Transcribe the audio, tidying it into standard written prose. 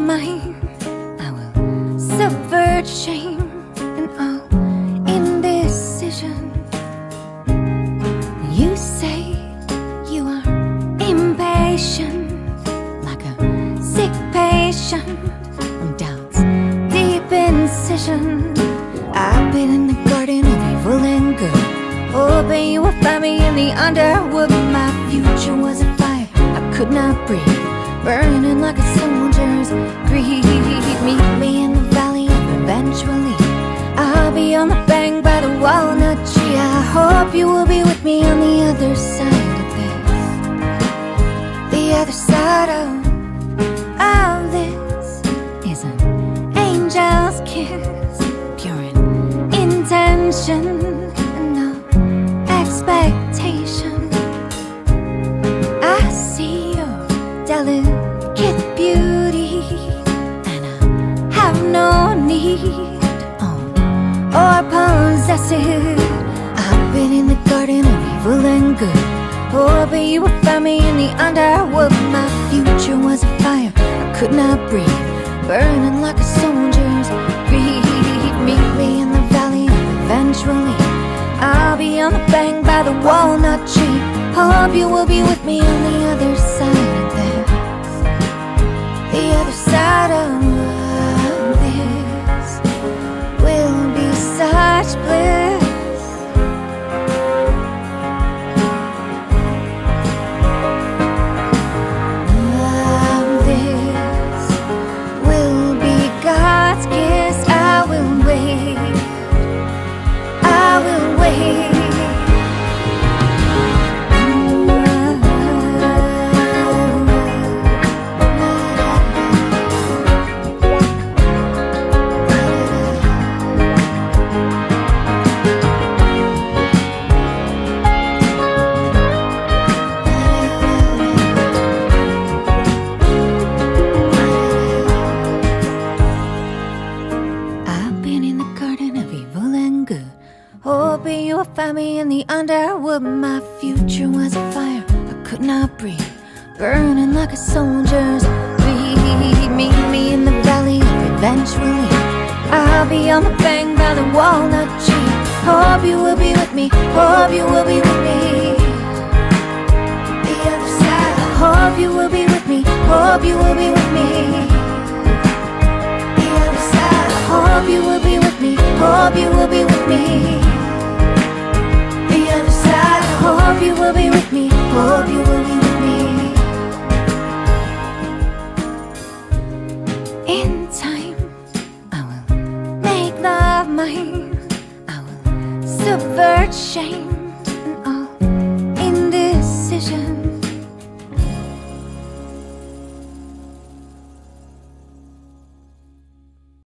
mine. I will subvert shame and all indecision. You say you are impatient, like a sick patient from doubt's deep incision. I've been in the garden of evil and good, hoping you will find me in the underwood. My future was a fire I could not breathe, burning like a soldier's greed. Meet me in the valley of eventually. I'll be on the bank by the walnut tree. I hope you will be with me on the other side of this, the other side of this is an angel's kiss, pure in intention and no expectation. I see your delicate beauty, and I have no need to own or possess it. I've been in the garden of evil and good, hoping you would find me in the underwood. My future was a fire I could not breathe, burning like a soldier's greed. Meet me in the valley of eventually. I'll be on the bank by the walnut tree. Hope you will be with me on the other side of this, the other side of this will be such bliss. This will be God's kiss. I will wait, I will wait. Hoping you will find me in the underwood. My future was a fire I could not breathe, burning like a soldier's greed. Meet me in the valley eventually. I'll be on the bank by the walnut tree. Hope you will be with me, hope you will be with me, the other side. Hope you will be with me, hope you will be with me, the other side. Hope you will be with me, hope you will be with me, the other side. Hope you will be with me, hope you will be with me. In time, I will make love mine. I will subvert shame